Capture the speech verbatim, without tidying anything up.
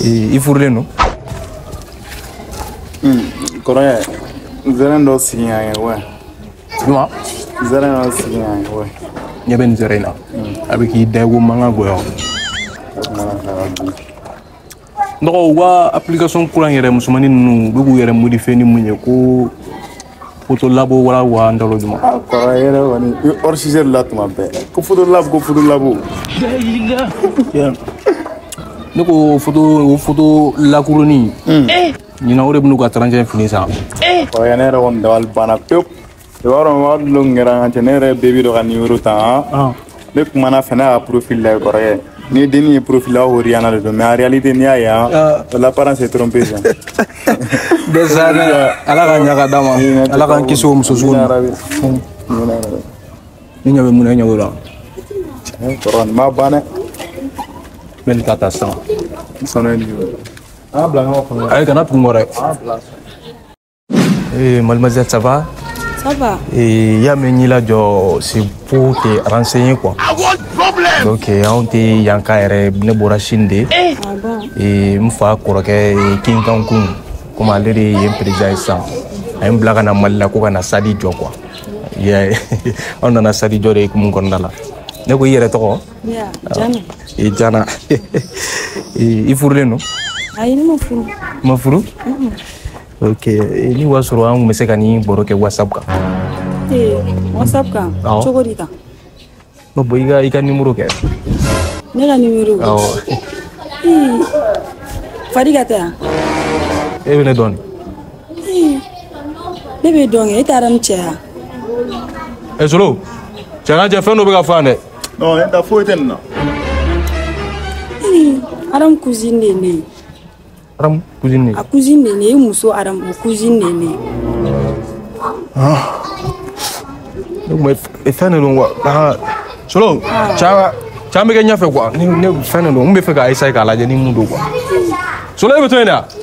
I furulen no? Hmm, kɔrɔ zɛrɛn dɔ sigi yan ye wa. Juma? Zɛrɛn dɔ sigi yan ye wa. Ɲɛ bɛ nin zɛrɛn in na. A bɛ k'i da i ko mankan goya. Dɔgɔ u ka application kura in yɛrɛ musomanin ninnu u bɛ k'u yɛrɛ modifier ni mun ye ko photo labo wala wa an dalo juma. Kɔrɔ yɛrɛ kɔni hors sujet la tuma bɛɛ. Ko photo labo ko photo labo. Ne ko photo photo lakuruni. Ɲinan o de bɛn'u ka trente fini san. Kɔrɔ ne yɛrɛ kɔni dabali banna pewu. I b'a dɔn waati dɔ kɛra n cɛ ne yɛrɛ bébé dɔ ka numéro ta. Ne kumana fɛnɛ ka profil la kɔrɔkɛ. Ni denni ye profil la o Rihanna de don mais en réalité n'i y'a ye l'apparence s'est trompée ça. Déjà ala ka ɲaga d'a ma ala k'an kisi o muso sugu ma. Ni ɲɛ bɛ mun na i ɲɛ b'o la. Kɔrɔ nin ma ban dɛ. N bɛ nin ta ta sisan. Sɔnni ni ah bila ɲɔgɔn kɔnɔ. Ayi kana tugu n kɔ dɛ. Eh mademoiselle ça va? Ça va. Et il y a meni la jo c'est pour te renseigner quoi. Donc on te yanka ere ne bora shinde. Ah bon. Et mfa koroke king kankun comme aller de président ça. Ay mblaga na malla ko kana sadi jo quoi. Yeah. On na sadi jo re kum kondala. Ne ko yere to ko? Yeah, jana. E jana. E ifurle no? Ay ni mo furu. Mo furu? Ok, ni wasoro an me se ka ni boro ke WhatsApp ka. Eh, WhatsApp ka. Chogo dita. No boy ga ika numéro ke. Ne la numéro. Oh. Eh. Fadiga ta. E bene don. Eh. Ne be don e taram cha. E solo. Changa je fe no be ka fa ne. Non, ne ta fo eten na. Eh, aram cousine ne. Aram cousine. A cousine ne muso aram o cousine ne. Ah. Donc mais e fa ne don wa. Ah. Solo. Cha cha me ke nya fe quoi. Ni ne fa ne don. Mbe fe ka isa ka la je ni mundo quoi. Solo e be to ina.